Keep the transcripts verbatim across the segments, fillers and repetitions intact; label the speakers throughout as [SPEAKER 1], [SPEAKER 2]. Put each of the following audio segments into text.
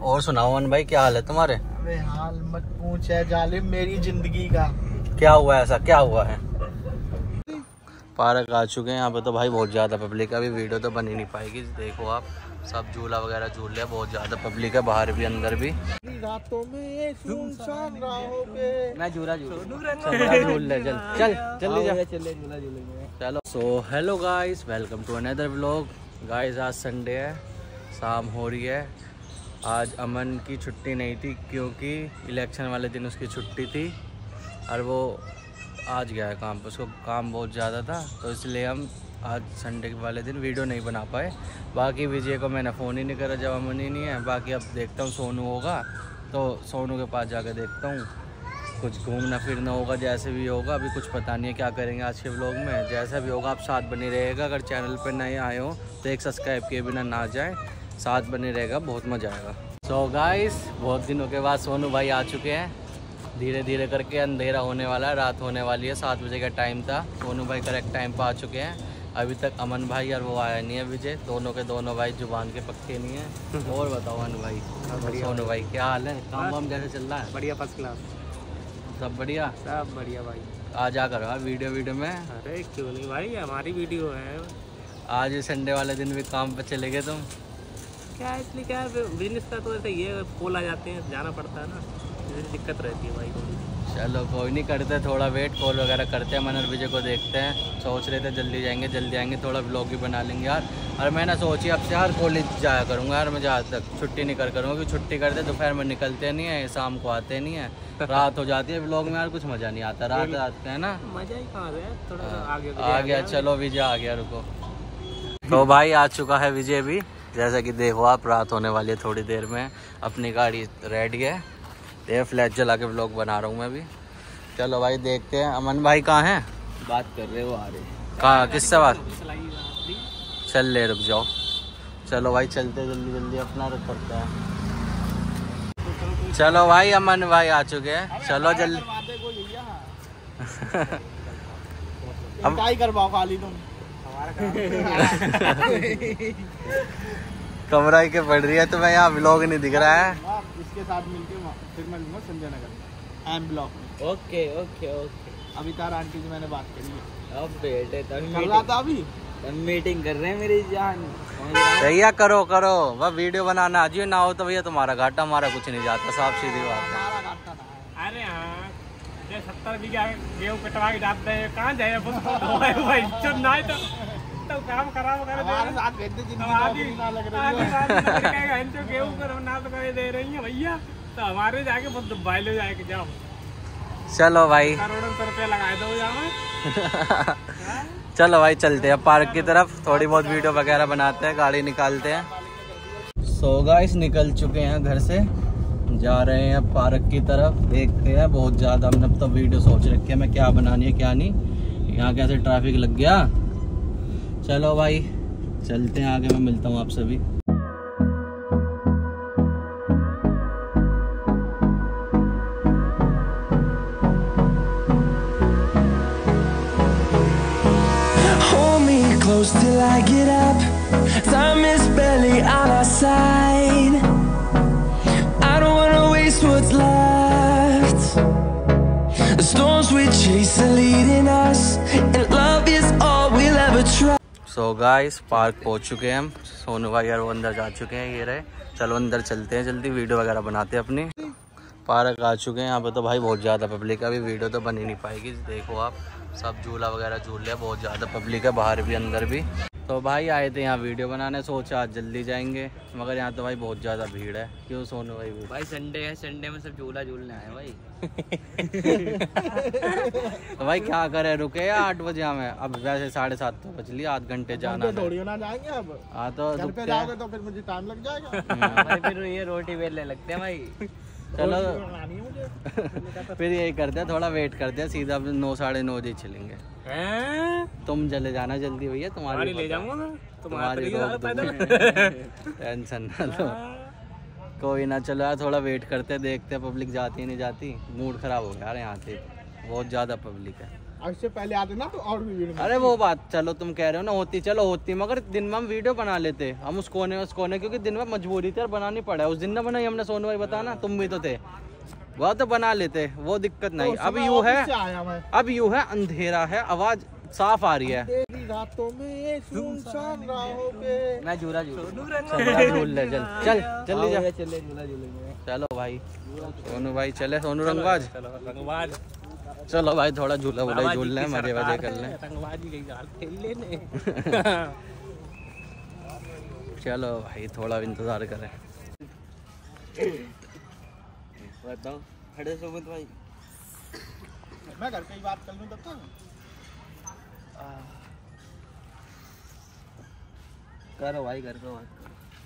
[SPEAKER 1] और सुनाओ अमन भाई, क्या हाल है तुम्हारे?
[SPEAKER 2] अबे हाल मत पूछ है जालिम मेरी जिंदगी का।
[SPEAKER 1] क्या हुआ, ऐसा क्या हुआ है? पार्क आ चुके हैं यहाँ पे तो भाई बहुत ज़्यादा पब्लिक है। अभी वीडियो तो बन ही नहीं पाएगी। देखो आप, सब झूला वगैरह झूल रहे हैं, बहुत ज़्यादा पब्लिक है, बाहर भी अंदर भी।
[SPEAKER 2] रातों में सुनसान राहों पे
[SPEAKER 3] मैं झूला झूल
[SPEAKER 1] झूल ले, चल चल जल्दी जा,
[SPEAKER 3] चले झूला झूलेंगे।
[SPEAKER 1] चलो। So hello guys, welcome to another vlog. Guys आज संडे है, शाम हो रही है। आज अमन की छुट्टी नहीं थी क्योंकि इलेक्शन वाले दिन उसकी छुट्टी थी और वो आज गया है काम पर। उसको काम बहुत ज़्यादा था तो इसलिए हम आज संडे वाले दिन वीडियो नहीं बना पाए। बाकी विजय को मैंने फ़ोन ही नहीं करा जब अमन ही नहीं है। बाकी अब देखता हूँ सोनू होगा तो सोनू के पास जाकर देखता हूँ, कुछ घूमना फिरना होगा, जैसे भी होगा। अभी कुछ पता नहीं है क्या करेंगे आज के व्लॉग में। जैसा भी होगा आप साथ बने रहेगा। अगर चैनल पर नए आए हो तो एक सब्सक्राइब किए बिना ना जाए, साथ बने रहेगा, बहुत मज़ा आएगा। सो so गाइस, बहुत दिनों के बाद सोनू भाई आ चुके हैं। धीरे धीरे करके अंधेरा होने वाला है, रात होने वाली है। सात बजे का टाइम था, सोनू भाई करेक्ट टाइम पर आ चुके हैं। अभी तक अमन भाई और वो आया नहीं है विजय, दोनों के दोनों भाई जुबान के पक्के नहीं हैं। और बताओ अमन भाई, सोनू भाई क्या हाल है? काम वाम कैसे चल रहा है?
[SPEAKER 3] बढ़िया, फर्स्ट क्लास,
[SPEAKER 1] सब बढ़िया,
[SPEAKER 3] सब बढ़िया भाई।
[SPEAKER 1] आ जा करो वीडियो वीडियो में।
[SPEAKER 3] अरे क्यों नहीं भाई, हमारी वीडियो है।
[SPEAKER 1] आज संडे वाले दिन भी काम पे चले गए तुम?
[SPEAKER 3] क्या है इसलिए, क्या है बिजनेस का तो ऐसे ये कॉल आ जाते हैं, जाना पड़ता है ना, इसलिए दिक्कत रहती है भाई।
[SPEAKER 1] चलो कोई नहीं, करते थोड़ा वेट, कॉल वगैरह करते हैं। मन और विजय को देखते हैं। सोच रहे थे जल्दी जाएंगे जल्दी आएंगे, थोड़ा ब्लॉग भी बना लेंगे यार। और मैंने सोची अब से हर कॉलेज जाया करूँगा यार, मैं जहाँ तक छुट्टी नहीं कर करूँगा क्योंकि छुट्टी करते दोपहर में निकलते नहीं है, शाम को आते नहीं है, रात हो जाती है। ब्लॉग में यार कुछ मज़ा नहीं आता, रात आते हैं ना,
[SPEAKER 3] मज़ा ही कहाँ है। थोड़ा आगे
[SPEAKER 1] आ गया, चलो विजय आ गया, रुको। तो भाई आ चुका है विजय भी, जैसा कि देखो आप, रात होने वाली है थोड़ी देर में। अपनी गाड़ी रेडी है, ये फ्लैश जला के व्लॉग बना रहा हूँ मैं भी। चलो भाई देखते हैं। अमन भाई कहाँ हैं?
[SPEAKER 3] बात कर रहे हो, आ रहे
[SPEAKER 1] कहाँ, किससे बात? चल ले, रुक जाओ। चलो भाई चलते जल्दी जल्दी, अपना रुक करते हैं। चलो भाई, अमन भाई आ चुके हैं, चलो जल्दी।
[SPEAKER 2] अब क्या ही करवाओ खाली तुम
[SPEAKER 1] कमरा ही के पड़ रही है, तो मैं यहाँ व्लॉग नहीं दिख रहा है।
[SPEAKER 2] इसके साथ मिलके फिर मैं लूंगा संजय नगर एम ब्लॉक में।
[SPEAKER 3] Okay okay okay.
[SPEAKER 2] अभी तार आंटी से मैंने बात करी है।
[SPEAKER 3] अब बेटे तब
[SPEAKER 2] कर रहा था, अभी
[SPEAKER 3] मीटिंग कर रहे हैं मेरी जान।
[SPEAKER 1] भैया करो करो, वह वीडियो बनाना आज ना हो तो भैया तुम्हारा घाटा, हमारा कुछ नहीं जाता, साफ सीधी बात है।
[SPEAKER 3] अरे हाँ, सत्तर बीघा गेहूँ कटवा के डालते हैं, कहाँ जाए भाई तो तो काम करा
[SPEAKER 2] हमारे साथ भेज दे, जिंदगी ना लग रही है।
[SPEAKER 3] गेहूँ कर ना तो करे दे रही है भैया, तो हमारे जाके बहुत दुबई ले जाके जाओ।
[SPEAKER 1] चलो भाई,
[SPEAKER 3] करोड़ों रुपया लगाए दो जाओ।
[SPEAKER 1] चलो भाई चलते हैं पार्क की तरफ, थोड़ी बहुत वीडियो वगैरह बनाते हैं, गाड़ी निकालते हैं। सो गाइस निकल चुके हैं घर से, जा रहे हैं पार्क की तरफ। देखते हैं, बहुत ज़्यादा हमने अब तो वीडियो सोच रखी है मैं क्या बनानी है क्या नहीं। यहाँ कैसे ट्रैफिक लग गया। चलो भाई चलते हैं आगे, मैं मिलता हूँ आप सभी।
[SPEAKER 4] Close till I get up, time is barely on our side. I don't wanna waste what's left. The storms we chase are leading us, and love is all we'll ever try.
[SPEAKER 1] So guys park पहुंच चुके हैं हम, सोनू भाई और वो अंदर जा चुके हैं, ये रहे। चलो अंदर चलते हैं, जल्दी वीडियो वगैरह बनाते हैं अपनी। पार्क आ चुके हैं, यहाँ पे तो भाई बहुत ज़्यादा पब्लिक है, अभी वीडियो तो बन ही नहीं पाएगी। देखो आप, सब झूला वगैरह झूल रहे हैं, बहुत ज़्यादा पब्लिक है, बाहर भी अंदर भी। तो भाई आए थे यहाँ वीडियो बनाने, सोचा आज जल्दी जाएंगे, मगर यहाँ तो भाई बहुत ज़्यादा भीड़ है। क्यों सोनू भाई?
[SPEAKER 3] भाई संडे है, संडे में सब झूला झूलने आए भाई।
[SPEAKER 1] तो भाई क्या करे, रुके या आठ बजे हमें? अब वैसे साढ़े सात तो बज लिया, आध घंटे जाना है।
[SPEAKER 2] थोड़ी ना जाएंगे अब।
[SPEAKER 1] हाँ तो
[SPEAKER 2] घर पे जाओगे तो फिर मुझे टाइम लग जाएगा।
[SPEAKER 3] भाई फिर ये रोटी बेलने लगते हैं भाई।
[SPEAKER 1] चलो फिर यही करते हैं, थोड़ा वेट करते हैं, सीधा नौ साढ़े नौ बजे चलेंगे। तुम चले जाना जल्दी भैया, तुम्हारी
[SPEAKER 3] ले जाऊंगा मैं,
[SPEAKER 1] तुम्हारी टेंशन ना लो, कोई ना। चलो यार थोड़ा वेट करते हैं, देखते हैं पब्लिक जाती है नहीं जाती। मूड खराब हो गया यार, यहाँ से बहुत ज़्यादा पब्लिक है।
[SPEAKER 2] इससे पहले आते ना तो और भी भीड़।
[SPEAKER 1] अरे वो बात चलो तुम कह रहे हो ना होती, चलो होती, मगर दिन में हम वीडियो बना लेते हम उस कोने उस कोने, क्योंकि दिन में मजबूरी थी और बनानी पड़ा। उस दिन ना बनाई हमने, सोनू भाई बता ना, तुम भी तो थे, वह तो बना लेते, वो दिक्कत नहीं। अब यू है, अब यू है अंधेरा है, आवाज साफ आ रही है।
[SPEAKER 2] रातों में सुनसान राहों पे
[SPEAKER 1] मैं झूला झूल ले, चल चल जल्दी जा,
[SPEAKER 2] चले झूला झूलेंगे।
[SPEAKER 1] चलो भाई सोनू भाई चले, सोनू रंगबाज,
[SPEAKER 3] रंगबाज
[SPEAKER 1] चलो भाई थोड़ा झूला वूला झूल लें, मजे वजे कर लें।
[SPEAKER 3] रंगबाजी की गाल खेल लेने।
[SPEAKER 1] चलो भाई थोड़ा इंतजार करें।
[SPEAKER 2] बताओ खड़े सुमित भाई, मैं घर पे ही बात कर लूं तब तक।
[SPEAKER 1] करो भाई घर पे बात।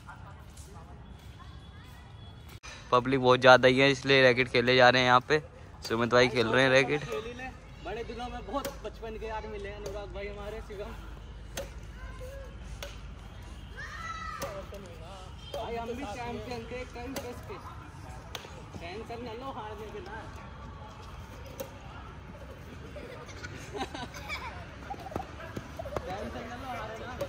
[SPEAKER 1] पब्लिक बहुत ज्यादा ही है इसलिए रैकेट खेले जा रहे हैं यहाँ पे। सुमित भाई खेल रहे हैं रैकेट। बड़े दिनों में बहुत बचपन के यार मिले हैं अनुराग भाई हमारे, शिवम भाई, हम भी चैंपियन थे कई बस पे, टेंशन न लो हारने के ना। टेंशन न लो हारे ना।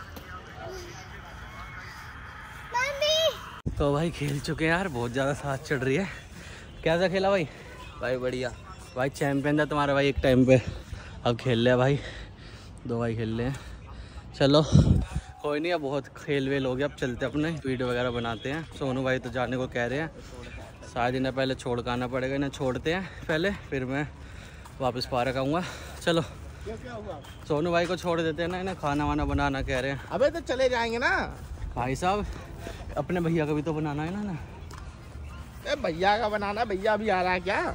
[SPEAKER 1] तो भाई खेल चुके हैं यार, बहुत ज़्यादा साथ चढ़ रही है। कैसा खेला भाई? भाई बढ़िया भाई, चैंपियन था तुम्हारा भाई एक टाइम पे, अब खेल ले भाई, दो भाई खेल ले हैं। चलो कोई नहीं, अब बहुत खेल वेल हो गया, अब चलते अपने वीडियो वगैरह बनाते हैं। सोनू भाई तो जाने को कह रहे हैं, शायद इन्हें पहले छोड़ कर आना पड़ेगा, इन्हें छोड़ते हैं पहले, फिर मैं वापस पार्क आऊँगा। चलो सोनू भाई को छोड़ देते हैं ना, इन्हें खाना वाना बनाना कह रहे हैं।
[SPEAKER 2] अबे तो चले जाएंगे ना
[SPEAKER 1] भाई साहब, अपने भैया का भी तो बनाना है ना ना।
[SPEAKER 2] ए भैया का बनाना, भैया अभी आ रहा है क्या?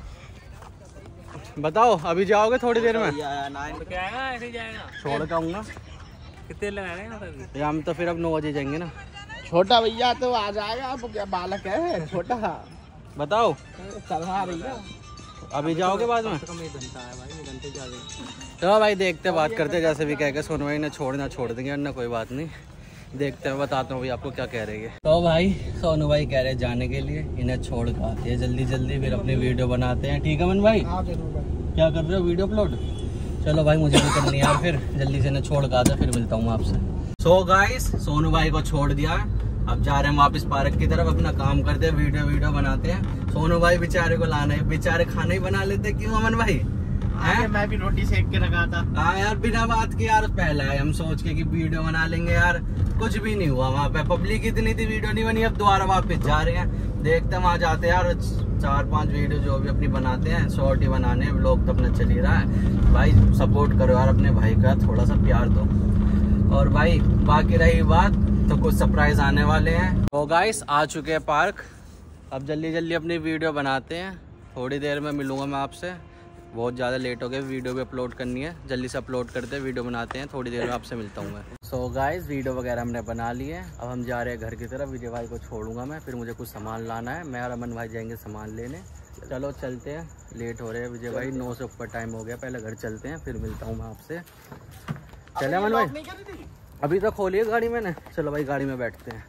[SPEAKER 1] बताओ अभी जाओगे थोड़ी देर में?
[SPEAKER 3] तो क्या आएगा, ऐसे ही जाएगा।
[SPEAKER 1] छोड़ के आऊँगा।
[SPEAKER 3] कितने लगाए ना तभी?
[SPEAKER 1] हम तो फिर अब नौ बजे जाएंगे ना।
[SPEAKER 2] छोटा भैया तो आ जाएगा, अब क्या बालक है छोटा।
[SPEAKER 1] बताओ
[SPEAKER 2] चलवा रही है।
[SPEAKER 1] अभी जाओगे बाद में?
[SPEAKER 3] कम एक घंटा है भाई, एक घंटे जा।
[SPEAKER 1] चलो भाई देखते बात करते, जैसे भी कह के सोनू भाई ने छोड़ना छोड़ देंगे ना, कोई बात नहीं, देखते हैं, बताता हूँ भाई आपको क्या कह रही है। तो भाई सोनू भाई कह रहे हैं जाने के लिए, इन्हें छोड़ कर आते हैं जल्दी जल्दी, फिर अपनी वीडियो बनाते हैं। ठीक है मन भाई?
[SPEAKER 2] हाँ जरूर भाई।
[SPEAKER 1] क्या कर रहे हो, वीडियो अपलोड? चलो भाई मुझे भी करनी है यार, फिर जल्दी से इन्हें छोड़ कर आता, फिर मिलता हूँ आपसे। सो गाइस सोनू भाई को छोड़ दिया, अब जा रहे हैं वापस पार्क की तरफ, अपना काम करते हैं, वीडियो वीडियो बनाते हैं। सोनू भाई बेचारे को लाना है, बेचारे खाना ही बना लेते, क्यों अमन भाई?
[SPEAKER 2] है? मैं भी रोटी सेक के रखा था।
[SPEAKER 1] हाँ यार बिना बात के यार, पहला है हम सोच के कि वीडियो बना लेंगे यार, कुछ भी नहीं हुआ वहाँ पे, पब्लिक इतनी थी, वीडियो नहीं बनी। अब दोबारा वापस जा रहे हैं, देखते हैं वहाँ जाते हैं यार, चार पांच वीडियो जो भी अपनी बनाते हैं, शॉर्ट ही बनाने, व्लॉग तो अपना चल ही रहा है। भाई सपोर्ट करो यार अपने भाई का, थोड़ा सा प्यार दो। और भाई बाकी रही बात, तो कुछ सरप्राइज आने वाले हैं। तो गाइस आ चुके हैं पार्क, अब जल्दी जल्दी अपनी वीडियो बनाते हैं, थोड़ी देर में मिलूंगा मैं आपसे। बहुत ज़्यादा लेट हो गए, वीडियो भी अपलोड करनी है, जल्दी से अपलोड करते हैं, वीडियो बनाते हैं, थोड़ी देर में आपसे मिलता हूँ मैं। सो गाइस वीडियो वगैरह हमने बना ली है, अब हम जा रहे हैं घर की तरफ। विजय भाई को छोड़ूंगा मैं, फिर मुझे कुछ सामान लाना है, मैं और अमन भाई जाएंगे सामान लेने। चलो चलते हैं, लेट हो रहे हैं विजय भाई, नौ से ऊपर टाइम हो गया, पहले घर चलते हैं, फिर मिलता हूँ मैं आपसे। चले अमन भाई? अभी तो खोलिए गाड़ी मैंने, चलो भाई गाड़ी में बैठते हैं।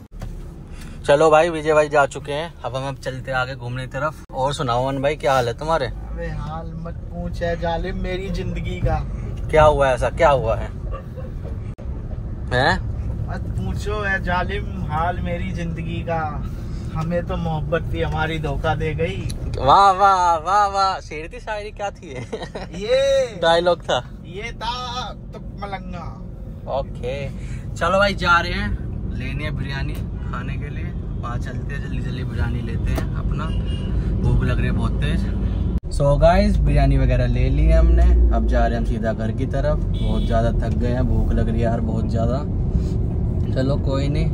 [SPEAKER 1] चलो भाई विजय भाई जा चुके हैं, अब हम अब चलते आगे घूमने की तरफ। और सुनाओ अमन भाई, क्या हाल है तुम्हारे?
[SPEAKER 2] अबे हाल मत पूछ, है जालिम मेरी जिंदगी का।
[SPEAKER 1] क्या हुआ, ऐसा क्या हुआ है? हैं?
[SPEAKER 2] मत पूछो है जालिम हाल मेरी जिंदगी का, हमें तो मोहब्बत थी हमारी धोखा दे गई।
[SPEAKER 1] वाह वाह वाह वाह, शेर थी शायरी क्या थी
[SPEAKER 2] ये
[SPEAKER 1] डायलॉग था,
[SPEAKER 2] ये था तो मलंगा।
[SPEAKER 1] ओके चलो भाई जा रहे हैं, लेनी है बिरयानी खाने के लिए, वहाँ चलते हैं, जल्दी जल्दी बिरयानी लेते हैं, अपना भूख लग रही है बहुत तेज। सो गाइस बिरयानी वगैरह ले ली है हमने, अब जा रहे हैं हम सीधा घर की तरफ, बहुत ज़्यादा थक गए हैं, भूख लग रही है यार बहुत ज़्यादा। चलो कोई नहीं,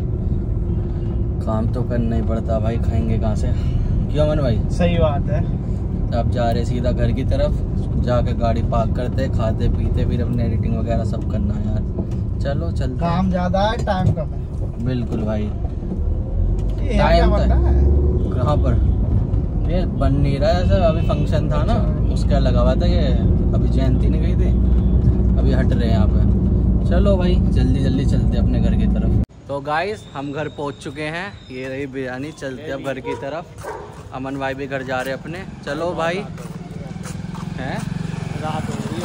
[SPEAKER 1] काम तो करना ही पड़ता भाई, खाएंगे कहाँ से, क्यों अमन भाई?
[SPEAKER 2] सही बात है।
[SPEAKER 1] अब जा रहे सीधा घर की तरफ, जाके गाड़ी पार्क करते, खाते पीते, फिर अपनी एडिटिंग वगैरह सब करना है यार। चलो चलते,
[SPEAKER 2] काम ज्यादा है टाइम कम है।
[SPEAKER 1] बिल्कुल भाई,
[SPEAKER 2] टाइम
[SPEAKER 1] कहाँ पर ये बन नहीं रहा है सर, अभी फंक्शन था ना उसका लगा हुआ था, ये अभी जयंती नहीं गई थी, अभी हट रहे हैं यहाँ पे। चलो भाई जल्दी जल्दी चलते अपने घर की तरफ। तो गाइस हम घर पहुँच चुके हैं, ये रही बिरयानी, चलते अब घर की तरफ। अमन भाई भी घर जा रहे अपने, चलो भाई। हैं
[SPEAKER 3] रात हो गई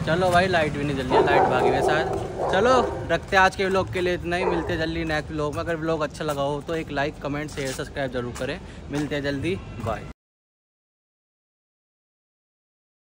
[SPEAKER 1] चलो भाई लाइट भी नहीं जल रही है, लाइट भागी हुई शायद। चलो रखते हैं आज के व्लॉग के लिए इतना ही, मिलते हैं जल्दी नेक्स्ट व्लॉग में। अगर व्लॉग अच्छा लगा हो तो एक लाइक कमेंट शेयर सब्सक्राइब जरूर करें। मिलते हैं जल्दी, बाय।